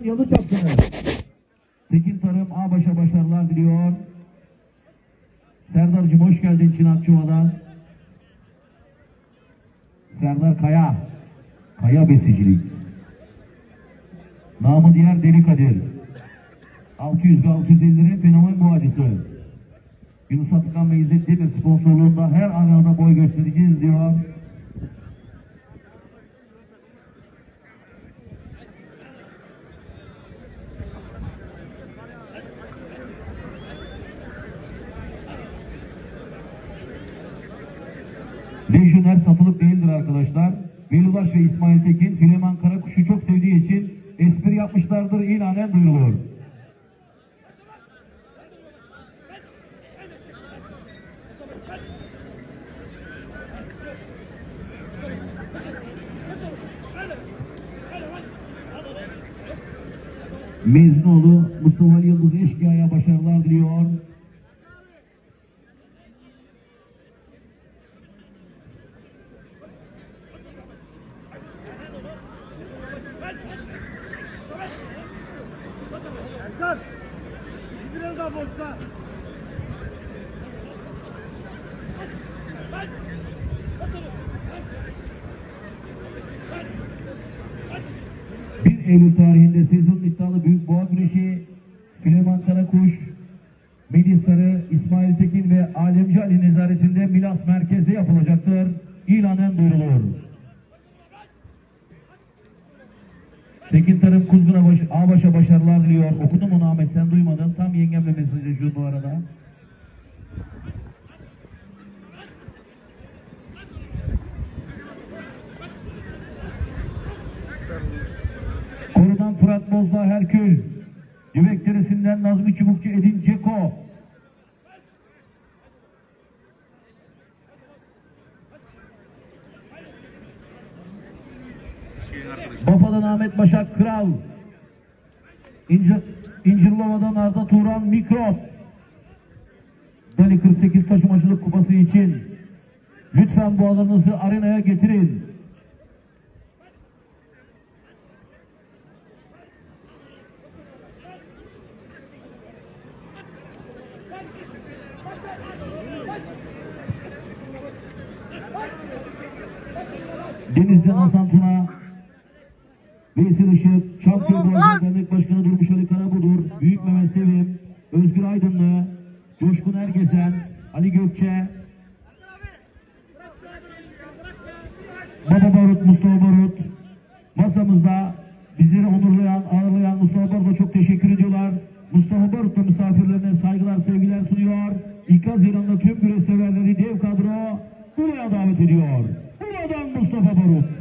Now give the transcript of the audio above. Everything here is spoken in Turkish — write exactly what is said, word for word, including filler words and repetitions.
Hakan Yalı Çapkını. Tekin Tarım Ağbaş'a başarılar diliyor. Serdar'cığım hoş geldin Çınakçıova'dan. Serdar Kaya. Kaya besicilik. Namı diğer Deli Kadir. altı yüz ve altı yüz elli lira fenomen boğacısı. Yunus Atakan ve İzzet Demir sponsorluğunda her arenada boy göstereceğiz diyor. Lejyoner satılık değildir arkadaşlar. Velulaş ve İsmail Tekin Süleyman Karakuş'u çok sevdiği için espri yapmışlardır. İlanen duyurulur. Meznoğlu Mustafa Ali Yıldız Eşkıya'ya başarılar diliyor. Biraz daha boşta. bir Eylül tarihinde sezonun iddialı büyük boğa güreşi Süleyman Karakuş, Melih Sarı, İsmail Tekin ve Alemci Ali nezaretinde Milas merkezde yapılacaktır. İlanen duyurulur. Tekin Tarım Kuzgun'a baş, Ağbaş'a başarılar diliyor. Okudum onu Ahmet, sen duymadın. Tam yengemle mesajlaşıyor bu arada. Korudan Fırat Bozdağ Herkül. Dübek Deresi'nden Nazmi Çubukçu Edin Ceko. Bafa'dan Ahmet Başak Kral. İncir, İncirlova'dan Arda Turan Mikro. Dali kırk sekiz taşımacılık kupası için lütfen boğalarınızı arenaya getirin. Deniz'den Hasan Tuna, Veysel Işık, Çampiyon Boğazı Dernek Başkanı Durmuş Ali Karabudur, Büyük Mehmet Sevim, Özgür Aydınlı, Coşkun Ergesen, Ali Gökçe, Baba Barut, Mustafa Barut, masamızda bizleri onurlayan, ağırlayan Mustafa Barut'a çok teşekkür ediyorlar. Mustafa Barut da misafirlerine saygılar, sevgiler sunuyor. İlk Haziran'da tüm güreş severleri dev kadro buraya davet ediyor. Buradan Mustafa Barut.